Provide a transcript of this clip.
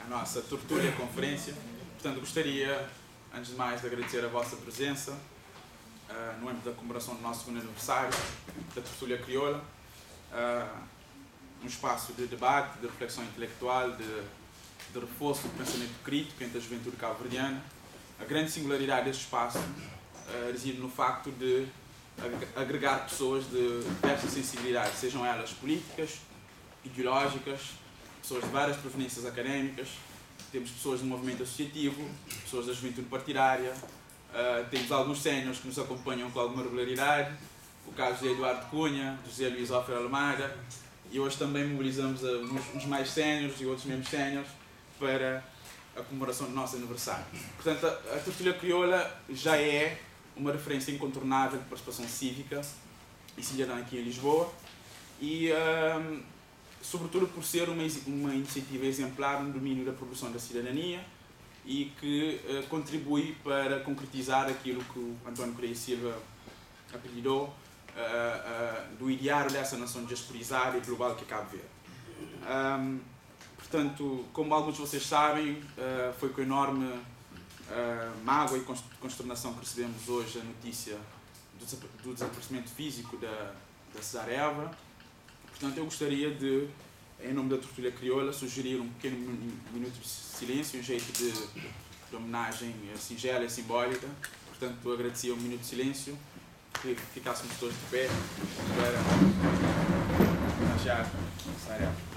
a nossa tertúlia, conferência. Portanto, gostaria, antes de mais, de agradecer a vossa presença no âmbito da comemoração do nosso segundo aniversário da Tertúlia Crioula, um espaço de debate, de reflexão intelectual, de reforço do pensamento crítico entre a juventude cabo-verdiana. A grande singularidade deste espaço reside no facto de agregar pessoas de diversas sensibilidades, sejam elas políticas, ideológicas, pessoas de várias proveniências académicas. Temos pessoas do movimento associativo, pessoas da juventude partidária, temos alguns séniores que nos acompanham com alguma regularidade, o caso de Eduardo Cunha, José Luís Ófera Almeida, e hoje também mobilizamos uns mais séniores e outros menos séniores para a comemoração do nosso aniversário. Portanto, a Tertúlia Crioula já é uma referência incontornável de participação cívica e cidadã aqui em Lisboa e, sobretudo, por ser uma iniciativa exemplar no domínio da produção da cidadania e que contribui para concretizar aquilo que o António Correia Silva apelidou do ideário dessa nação diasporizada e global que é Cabo Verde. Portanto, como alguns de vocês sabem, foi com enorme mágoa e consternação que recebemos hoje a notícia do desaparecimento físico da Cesar Évora. Portanto, eu gostaria de, em nome da Tertúlia Crioula, sugerir um pequeno minuto de silêncio, um jeito de homenagem singela e simbólica. Portanto, eu agradecia um minuto de silêncio, que ficássemos todos de pé para homenagear Cesar Évora.